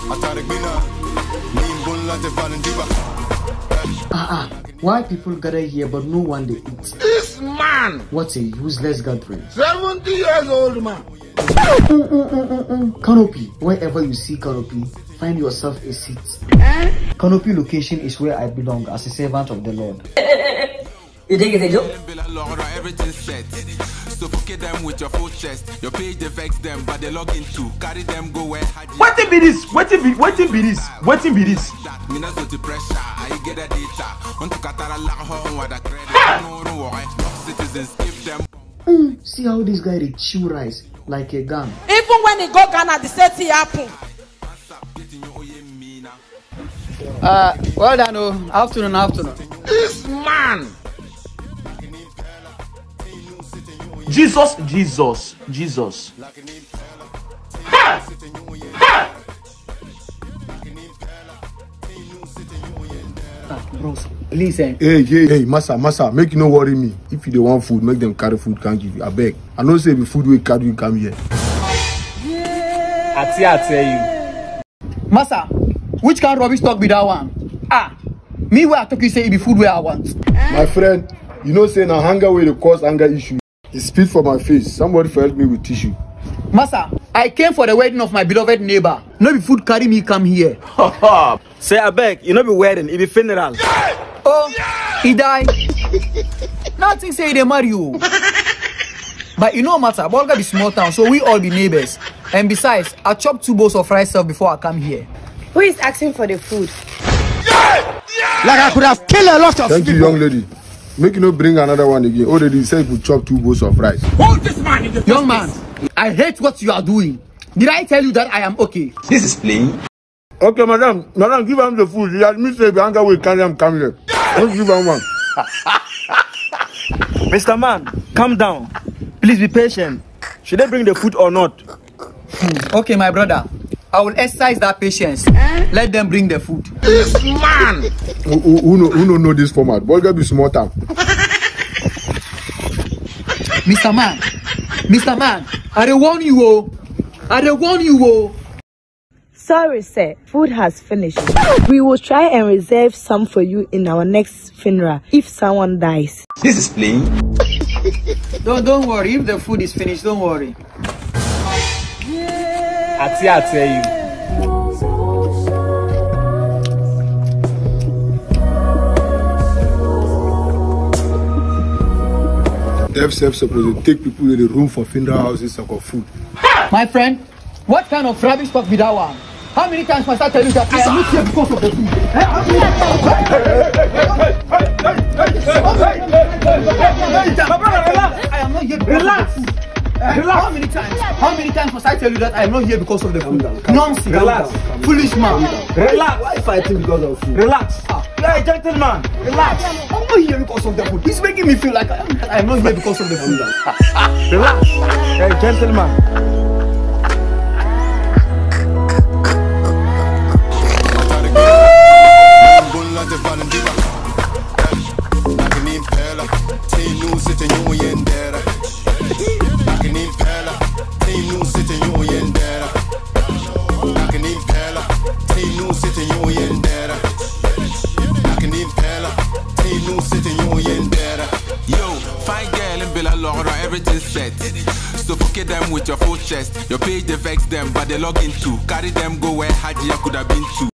Why people gather here but no one they eat? This man! What a useless gathering. 70 years old man. Canopy. Wherever you see Canopy, find yourself a seat. Canopy location is where I belong as a servant of the Lord. You think it's a joke? Everything's set. Suffocate them with your full chest. Your page affects them, but they log in too. Carry them, go where. What be this? What be this? What be this? Me not so pressure. I get the data. Want to Qatar la home with the credit. No worry. Citizens give them. See how this guy they chew rice like a gun. Even when he go Ghana, the same thing happen. Well done, oh. Afternoon. This man! Jesus. Bros, please, Hey, massa, make you no worry me. If you don't want food, make them carry food, can't give you. I beg. I know say the food we carry you come here. I tell you. Massa, which kind of rubbish talk be that one? Me where I talk you say it be food where I want. My friend, you know say now hunger way to cause anger issue. It spit for my face. Somebody help me with tissue. Massa, I came for the wedding of my beloved neighbor. No be food carry me come here. Say I beg, you know be wedding, it be funeral. He died. Nothing say they marry you. But you know matter, Bolga be small town, so we all be neighbors. And besides, I chop 2 bowls of rice before I come here. Who is asking for the food? Like I could have killed a lot of Thank you, young lady. Make you no bring another one again. Already said you chop 2 bowls of rice. Hold this man in the Young man, I hate what you are doing. Did I tell you that I am okay? This is plain. Okay, madam, give him the food. He admits that the hunger will carry him come here. Don't give him one. Mr. Man, calm down. Please be patient. Should they bring the food or not? Okay, my brother. I will exercise that patience. Let them bring the food. This man! Who know this format? Bolga be small town. Mr. Man, I don't warn you, oh. Sorry, sir. Food has finished. We will try and reserve some for you in our next funeral if someone dies. This is plain. Don't worry. If the food is finished, don't worry. I tell you. FCF supposed to take people in the room for funeral houses and food. My friend, what kind of rubbish talk be that one? How many times must I tell you that I am not here because of the food? I am not here because of the food. How many times must I tell you that I am not here because of the food? Nonsense. Relax. Foolish man. Relax. Why fighting because of food? Relax. You are a gentleman. Relax. I'm not here because of the food. It's making me feel like I am not here because of the food. Relax. You are a gentleman. Everything's set. Suffocate them with your full chest. Your page affects them, but they log in too. Carry them, go where Haji could have been too.